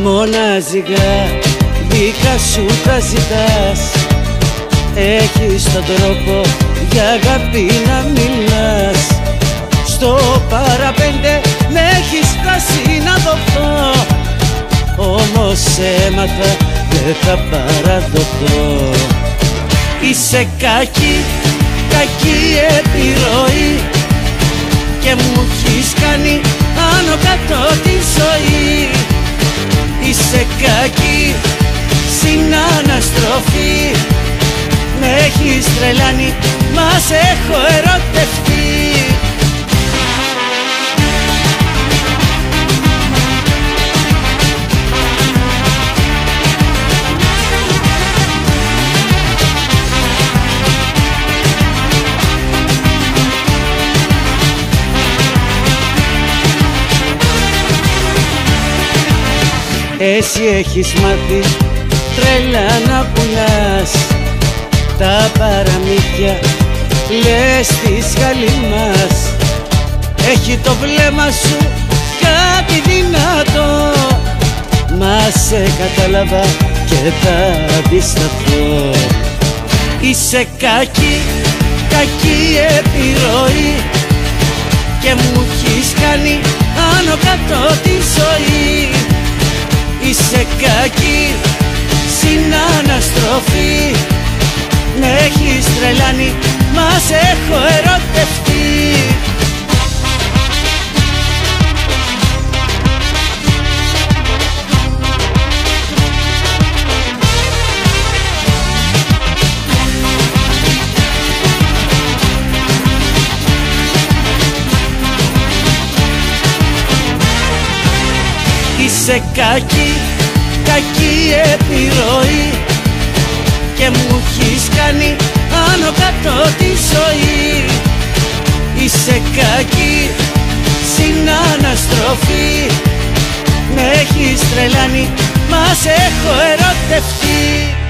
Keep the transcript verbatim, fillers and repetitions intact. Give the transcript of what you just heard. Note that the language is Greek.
Μονάζιγα δικά σου τα ζητάς. Έχεις τον τρόπο για αγάπη να μιλάς. Στο παραπέντε με έχεις φτάσει να δοθώ, όμως έμαθα δεν θα παραδοθώ. Είσαι κακή, κακή επιρροή και μου έχεις κάνει άνω κάτω τη ζωή. Είσαι κακή, συναναστροφή, με έχεις τρελάνει, μας έχω ερωτευτεί. Εσύ έχεις μάθει τρέλα να πουλάς τα παραμύθια, λες της γαλήμας. Έχει το βλέμμα σου κάτι δυνατό, μα σε κατάλαβα και θα αντισταθώ. Είσαι κακή, κακή επιρροή και μου έχεις κάνει άνω κάτω τη ζωή. Είσαι κακή, συναναστροφή, με έχεις τρελάνει, μας έχω ερωτευτεί. Είσαι κακή, κακή επιρροή και μου έχεις κάνει άνω κάτω τη ζωή. Είσαι κακή, συναναστροφή, με έχεις τρελάνει, μας έχω ερωτευτεί.